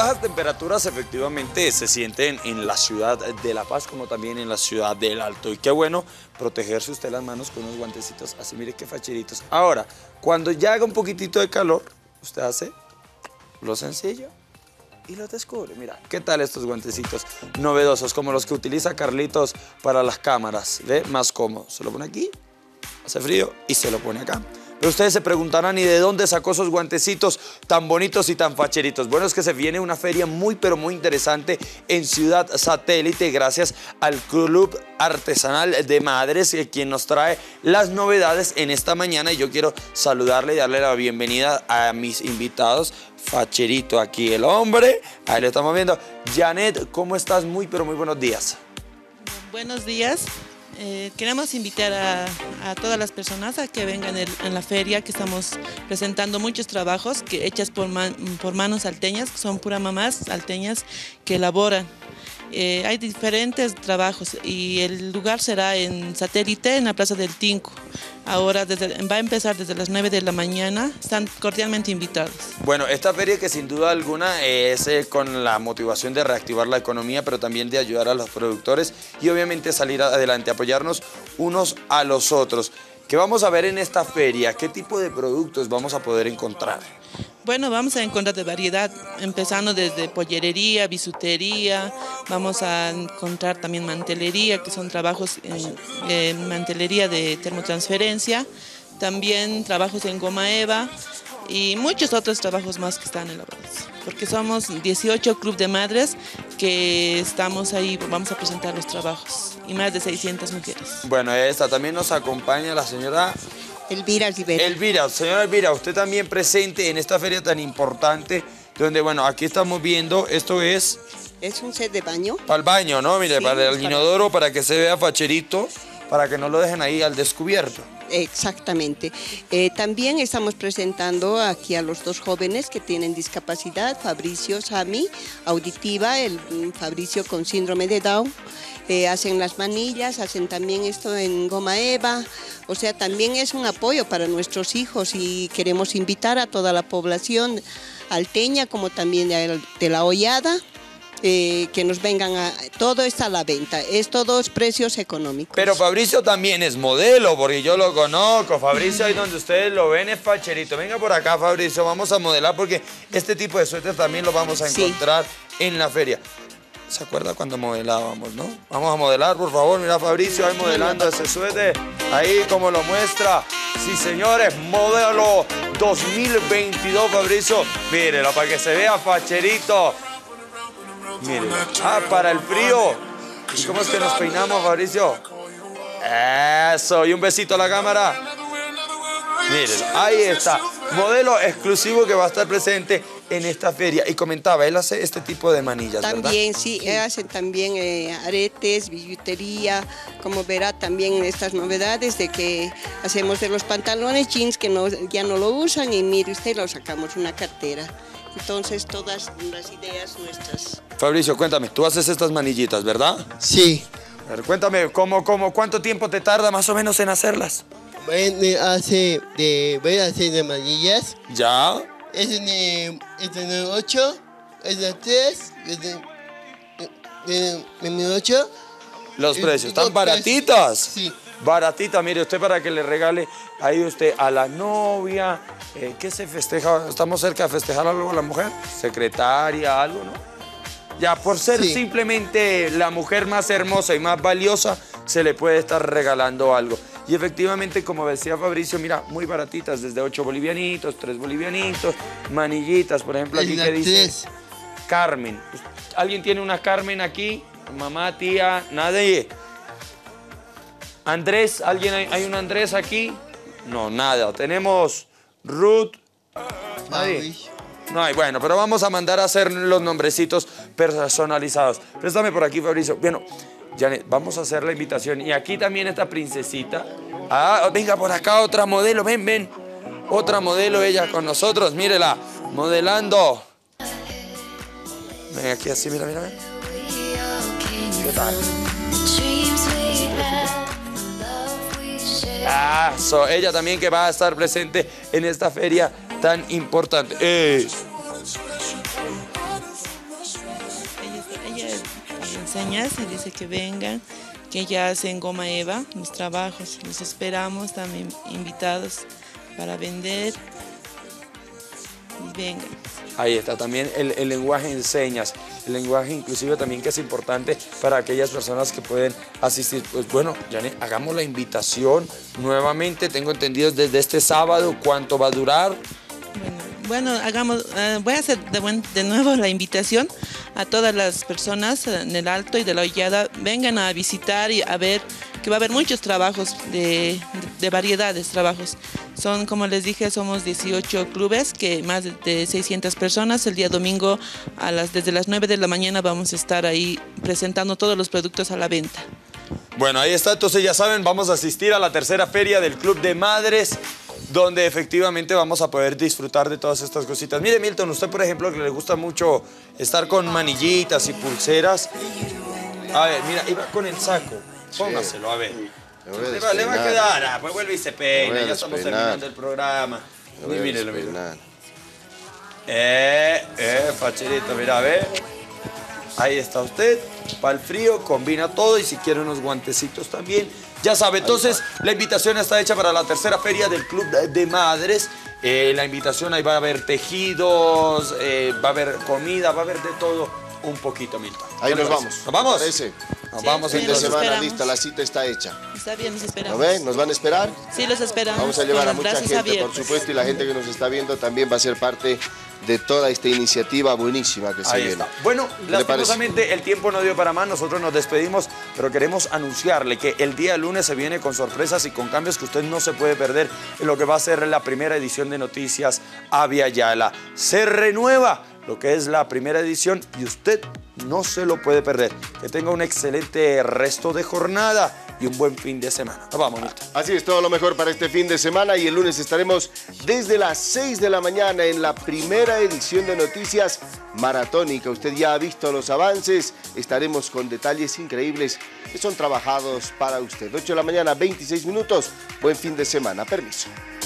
bajas temperaturas efectivamente se sienten en la ciudad de La Paz como también en la ciudad del Alto. Y qué bueno protegerse usted las manos con unos guantecitos así, mire qué facheritos. Ahora, cuando ya haga un poquitito de calor, usted hace lo sencillo y lo descubre. Mira, ¿qué tal estos guantecitos novedosos como los que utiliza Carlitos para las cámaras? ¿Ve? Más cómodo. Se lo pone aquí, hace frío y se lo pone acá. Pero ustedes se preguntarán, ¿y de dónde sacó esos guantecitos tan bonitos y tan facheritos? Bueno, es que se viene una feria muy, pero muy interesante en Ciudad Satélite, gracias al Club Artesanal de Madres, quien nos trae las novedades en esta mañana. Y yo quiero saludarle y darle la bienvenida a mis invitados. Facherito aquí el hombre, ahí lo estamos viendo. Janet, ¿cómo estás? Muy, pero muy buenos días. Buenos días. Queremos invitar a todas las personas a que vengan en la feria, que estamos presentando muchos trabajos hechas por manos salteñas, que son puras mamás salteñas que elaboran. Hay diferentes trabajos y el lugar será en Satélite, en la Plaza del Tinco. Ahora va a empezar desde las 9 de la mañana, están cordialmente invitados. Bueno, esta feria que sin duda alguna es con la motivación de reactivar la economía, pero también de ayudar a los productores y obviamente salir adelante, apoyarnos unos a los otros. ¿Qué vamos a ver en esta feria? ¿Qué tipo de productos vamos a poder encontrar? Bueno, vamos a encontrar de variedad, empezando desde pollerería, bisutería, vamos a encontrar también mantelería, que son trabajos en mantelería de termotransferencia, también trabajos en goma eva y muchos otros trabajos más que están elaborados. Porque somos 18 club de madres que estamos ahí, vamos a presentar los trabajos y más de 600 mujeres. Bueno, esta también nos acompaña la señora Elvira Rivera. Elvira, señora Elvira, usted también presente en esta feria tan importante, donde, bueno, aquí estamos viendo, esto es... Es un set de baño. Para el baño, ¿no? Mire, Sí, para el inodoro, para que se vea facherito, para que no lo dejen ahí al descubierto. Exactamente. También estamos presentando aquí a los dos jóvenes que tienen discapacidad, Fabricio Sami, auditiva, el Fabricio con síndrome de Down. Hacen las manillas, hacen también esto en goma eva, o sea, también es un apoyo para nuestros hijos y queremos invitar a toda la población alteña como también de La Hollada, que nos vengan todo está a la venta, todos precios económicos. Pero Fabricio también es modelo, porque yo lo conozco. Fabricio, ahí donde ustedes lo ven, es facherito. Venga por acá, Fabricio, vamos a modelar, porque este tipo de suéter también lo vamos a encontrar en la feria. ¿Se acuerda cuando modelábamos, no? Vamos a modelar, por favor. Mira, Fabricio ahí modelando ese suéter. Ahí como lo muestra. Sí, señores, modelo 2022, Fabricio. Mírelo, para que se vea facherito. Mírelo. Ah, para el frío. ¿Y cómo es que nos peinamos, Fabricio? Eso. Y un besito a la cámara. Mírenlo, ahí está. Modelo exclusivo que va a estar presente en esta feria. Y comentaba, él hace este tipo de manillas, también, ¿verdad? sí, hacen también aretes, billutería, como verá también estas novedades de que hacemos de los pantalones jeans que ya no lo usan y mire usted, lo sacamos una cartera. Entonces todas las ideas nuestras. Fabricio, cuéntame, tú haces estas manillitas, ¿verdad? Sí. A ver, cuéntame, ¿cuánto tiempo te tarda más o menos en hacerlas? Voy a hacer de manillas. ¿Ya? Es de 8, es de 3, es de 8. Los precios, ¿están baratitas? Sí. Baratita, mire, usted para que le regale ahí usted a la novia. ¿Qué se festeja? ¿Estamos cerca de festejar algo a la mujer? Secretaria, algo, ¿no? Ya, por ser simplemente la mujer más hermosa y más valiosa, se le puede estar regalando algo. Y efectivamente, como decía Fabricio, mira, muy baratitas, desde 8 bolivianitos, 3 bolivianitos, manillitas, por ejemplo, aquí que dice Carmen. ¿Alguien tiene una Carmen aquí? Mamá, tía, nadie. Andrés, ¿alguien hay un Andrés aquí? No, nada. Tenemos Ruth. Nadie. No hay, bueno, pero vamos a mandar a hacer los nombrecitos personalizados. Préstame por aquí, Fabricio. Bueno, Janet, vamos a hacer la invitación. Y aquí también esta princesita. Ah, venga por acá otra modelo, ven. Otra modelo, ella con nosotros, mírela, modelando. Ven aquí así, mira. ¿Qué tal? Ah, ella también que va a estar presente en esta feria tan importante. Ella enseña y dice que vengan, que ya hacen goma eva, los trabajos. Los esperamos también invitados para vender. Y vengan. Ahí está también el lenguaje en señas, el lenguaje inclusive también que es importante para aquellas personas que pueden asistir. Pues bueno, Janet, hagamos la invitación nuevamente, tengo entendido desde este sábado, ¿cuánto va a durar? Bueno, voy a hacer de nuevo la invitación a todas las personas en el Alto y de la Hollada, vengan a visitar y a ver que va a haber muchos trabajos de variedades, trabajos. Son, como les dije, somos 18 clubes, que más de 600 personas. El día domingo desde las 9 de la mañana vamos a estar ahí presentando todos los productos a la venta. Bueno, ahí está, entonces ya saben, vamos a asistir a la tercera feria del Club de Madres, donde efectivamente vamos a poder disfrutar de todas estas cositas. Mire, Milton, usted, por ejemplo, que le gusta mucho estar con manillitas y pulseras. A ver, mira, iba con el saco. Póngaselo, a ver. Le va a quedar, pues vuelve y se peina. Ya estamos terminando el programa. Mírelo, mírelo. Facherito, mira, a ver. Ahí está usted. Para el frío, combina todo y si quiere unos guantecitos también. Ya sabe, entonces la invitación está hecha para la tercera feria del Club de Madres. La invitación, ahí va a haber tejidos, va a haber comida, va a haber de todo un poquito, Milton. Ahí nos vamos. ¿Nos vamos? ¿Parece? Nos vamos Fin de entonces. semana esperamos. lista, la cita está hecha. Está bien, los esperamos. ¿No ven? ¿Nos van a esperar? Sí, los esperamos. Vamos a llevar con a los mucha brazos gente, por abiertos. supuesto, y la gente que nos está viendo también va a ser parte de toda esta iniciativa buenísima que se Ahí viene. está. Bueno, ¿Qué le parece? lastimosamente el tiempo no dio para más, nosotros nos despedimos, pero queremos anunciarle que el día lunes se viene con sorpresas y con cambios que usted no se puede perder en lo que va a ser la primera edición de Noticias Avia Yala. Se renueva lo que es la primera edición y usted no se lo puede perder. Que tenga un excelente resto de jornada y un buen fin de semana. Nos vamos, Milton. Así es, todo lo mejor para este fin de semana y el lunes estaremos desde las 6 de la mañana en la primera edición de Noticias Maratónica. Usted ya ha visto los avances, estaremos con detalles increíbles que son trabajados para usted. 8 de la mañana, 26 minutos. Buen fin de semana. Permiso.